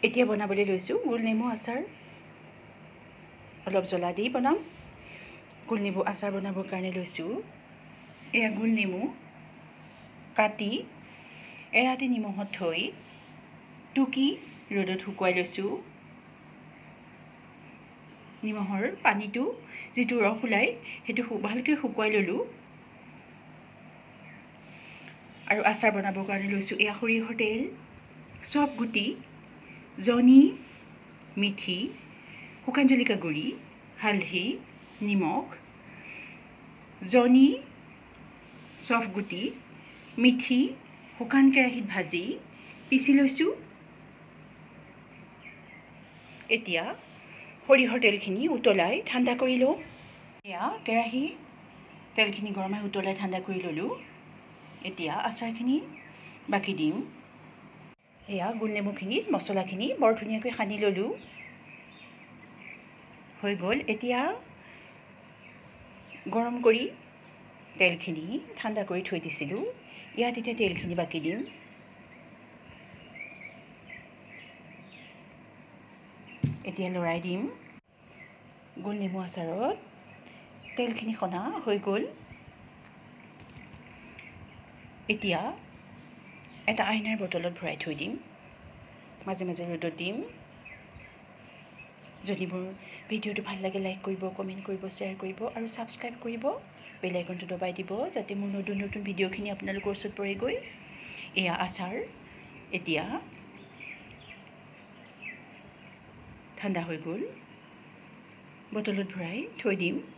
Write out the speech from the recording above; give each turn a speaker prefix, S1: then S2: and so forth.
S1: এতিয়া বনাবলৈ লৈছোঁ গোল নেমু আচাৰ। অলপ জ্বলা দি বনাম। গোল নেমু আচাৰ বনাবৰ কাৰণে লৈছোঁ এয়া গোল নেমু কাটি এৰাতি নিমখত থৈ টুকি ৰ'দত শুকুৱাই লৈছোঁ। নিমখৰ পানীটো যিটো ৰস ওলাই সেইটো ভালকৈ শুকুৱাই ল'লোঁ। আৰু আচাৰ বনাবৰ কাৰণে লৈছোঁ এয়া সৰিয়হৰ তেল, চব গুটি, জনি, মিঠি, শুকান জলকীয়া গুড়ি, হালধি, নিমখ, জনি, চফ গুটি, মিঠি শুকান কেৰাহীত ভাজি পিচি লৈছোঁ। এতিয়া সৰিয়হৰ তেলখিনি উতলাই ঠাণ্ডা কৰি লওঁ। এয়া কেৰাহী তেলখিনি গৰমাই উতলাই ঠাণ্ডা কৰি ল'লোঁ। এতিয়া আচাৰখিনি বাকি দিম। এয়া গোল নেমুখিনিত মছলাখিনি বৰ ধুনীয়াকৈ সানি ল'লোঁ। হৈ গ'ল। এতিয়া গৰম কৰি তেলখিনি ঠাণ্ডা কৰি থৈ দিছিলোঁ। ইয়াত এতিয়া তেলখিনি বাকি দিম। এতিয়া লৰাই দিম। গোল নেমু আচাৰত তেলখিনি সনা হৈ গ'ল। এতিয়া এটা আইনাৰ বটলত ভৰাই থৈ দিম। মাজে মাজে ৰ'দত দিম। যদি মোৰ ভিডিঅ'টো ভাল লাগে লাইক কৰিব, কমেণ্ট কৰিব, শ্বেয়াৰ কৰিব আৰু ছাবস্ক্ৰাইব কৰিব। বেল আইকনটো দবাই দিব যাতে মোৰ নতুন নতুন ভিডিঅ'খিনি আপোনালোকৰ ওচৰত পৰেগৈ। এয়া আচাৰ এতিয়া ঠাণ্ডা হৈ গ'ল। বটলত ভৰাই থৈ দিম।